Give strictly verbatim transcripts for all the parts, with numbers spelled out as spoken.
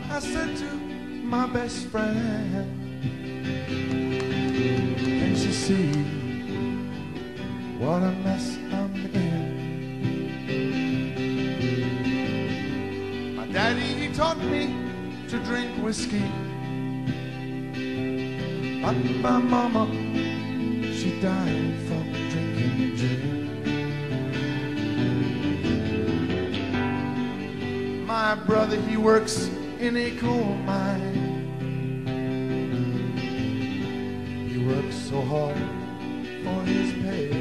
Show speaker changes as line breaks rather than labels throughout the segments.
I said to my best friend, can she see what a mess I'm in? My daddy, he taught me to drink whiskey, but my mama, she died from drinking gin. My brother, he works in a coal mine. He works so hard for his pay.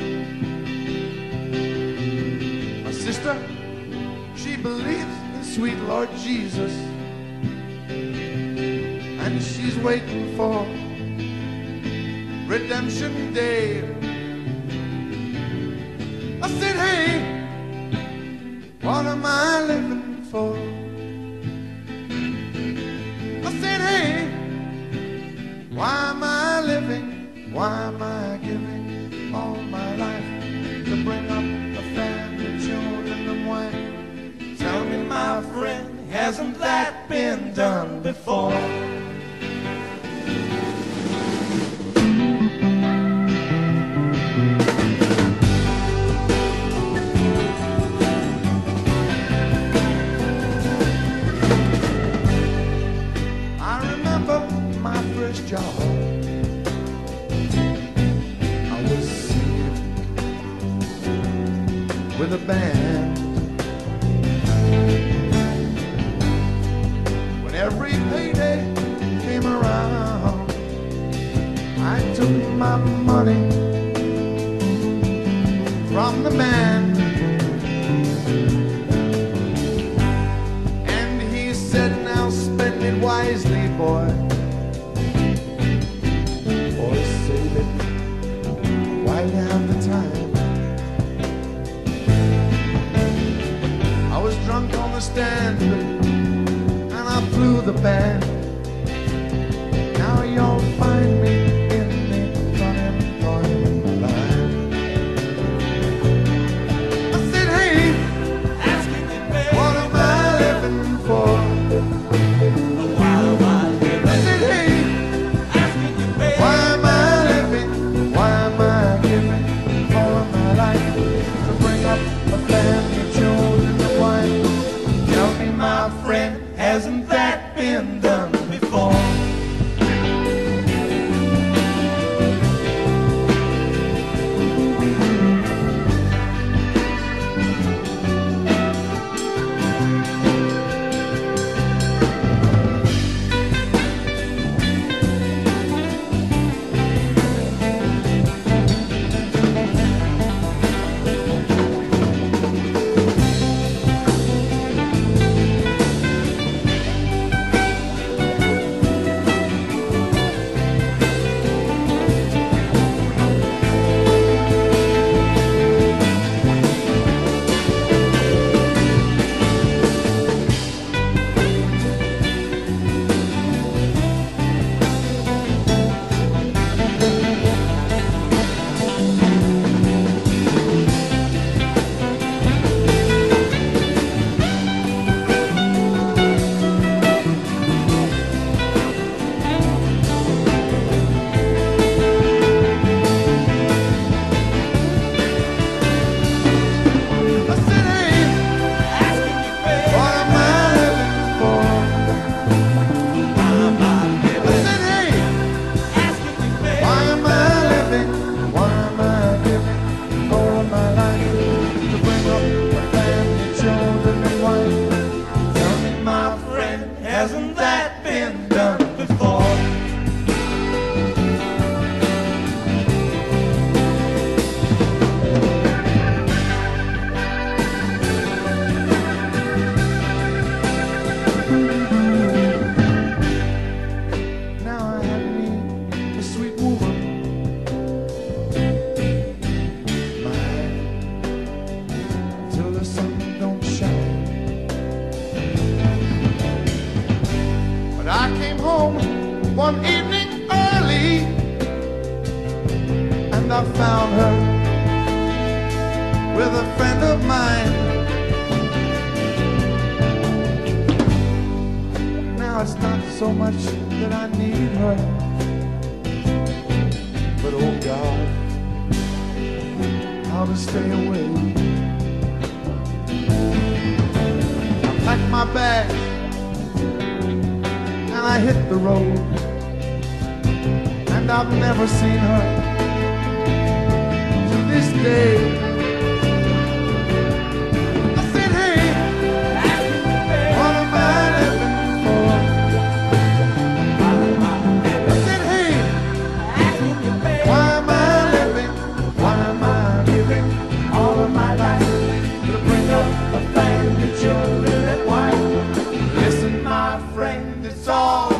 My sister, she believes in sweet Lord Jesus, and she's waiting for Redemption Day. I said, hey, what am I living for? I said, hey, why am I living? Why am I giving all my life to bring up a family, children, and wife? Tell me, my friend, hasn't that been done before? Job. I was singing with a band. When every payday came around, I took my money from the man, and he said, now spend it wisely, boy. While you have the time. I was drunk on the stand, and I flew the band. Now you'll find me in the unemployment line. I said, hey, what am I living for? Why am I living? I said, hey, why am I living? Why am I giving all of my life to bring up a family, children, and wife? Tell me, my friend, hasn't that been done before? Hasn't that been done before? Now I have me a sweet woman, mine, till the sun don't shine. I came home one evening early, and I found her with a friend of mine. it's not so much that I need her, but oh God, how to stay away. I packed my bag and I hit the road, and I've never seen her to this day. I said, hey, what am I living for? I said, hey, why am I living? Why am I giving all of my life to bring up a family, children and wife? Listen, my friend, it's all